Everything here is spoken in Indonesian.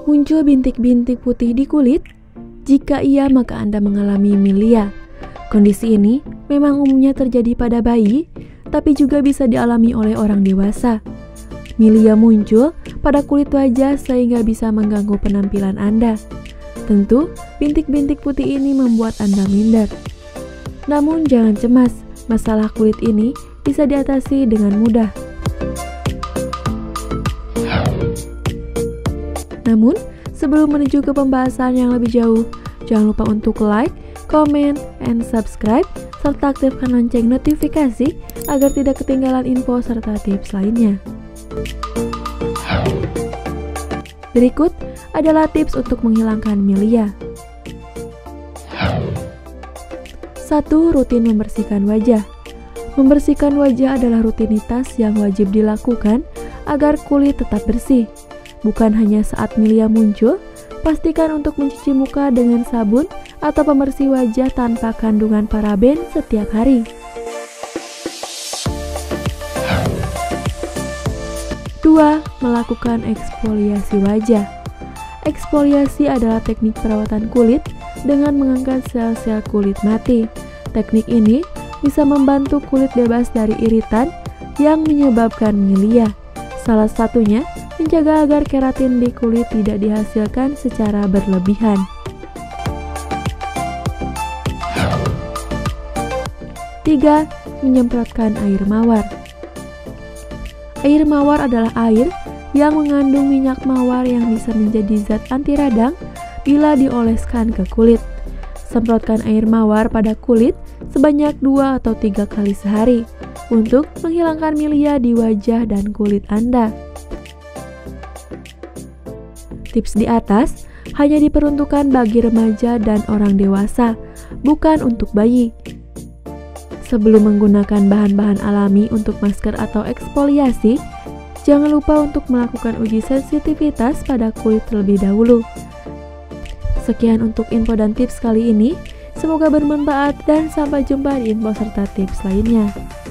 Muncul bintik-bintik putih di kulit? Jika iya, maka Anda mengalami milia. Kondisi ini memang umumnya terjadi pada bayi, tapi juga bisa dialami oleh orang dewasa. Milia muncul pada kulit wajah sehingga bisa mengganggu penampilan Anda. Tentu, bintik-bintik putih ini membuat Anda minder. Namun jangan cemas, masalah kulit ini bisa diatasi dengan mudah. Namun, sebelum menuju ke pembahasan yang lebih jauh, jangan lupa untuk like, comment, and subscribe, serta aktifkan lonceng notifikasi agar tidak ketinggalan info serta tips lainnya. Berikut adalah tips untuk menghilangkan milia. 1. Rutin membersihkan wajah. Membersihkan wajah adalah rutinitas yang wajib dilakukan agar kulit tetap bersih. Bukan hanya saat milia muncul, pastikan untuk mencuci muka dengan sabun atau pembersih wajah tanpa kandungan paraben setiap hari. 2. Melakukan eksfoliasi wajah. Eksfoliasi adalah teknik perawatan kulit dengan mengangkat sel-sel kulit mati. Teknik ini bisa membantu kulit bebas dari iritan yang menyebabkan milia. Salah satunya, menjaga agar keratin di kulit tidak dihasilkan secara berlebihan. 3. Menyemprotkan air mawar. Air mawar adalah air yang mengandung minyak mawar yang bisa menjadi zat anti radang bila dioleskan ke kulit. Semprotkan air mawar pada kulit sebanyak 2 atau 3 kali sehari untuk menghilangkan milia di wajah dan kulit Anda. Tips di atas hanya diperuntukkan bagi remaja dan orang dewasa, bukan untuk bayi. Sebelum menggunakan bahan-bahan alami untuk masker atau eksfoliasi, jangan lupa untuk melakukan uji sensitivitas pada kulit terlebih dahulu. Sekian untuk info dan tips kali ini. Semoga bermanfaat dan sampai jumpa di info serta tips lainnya.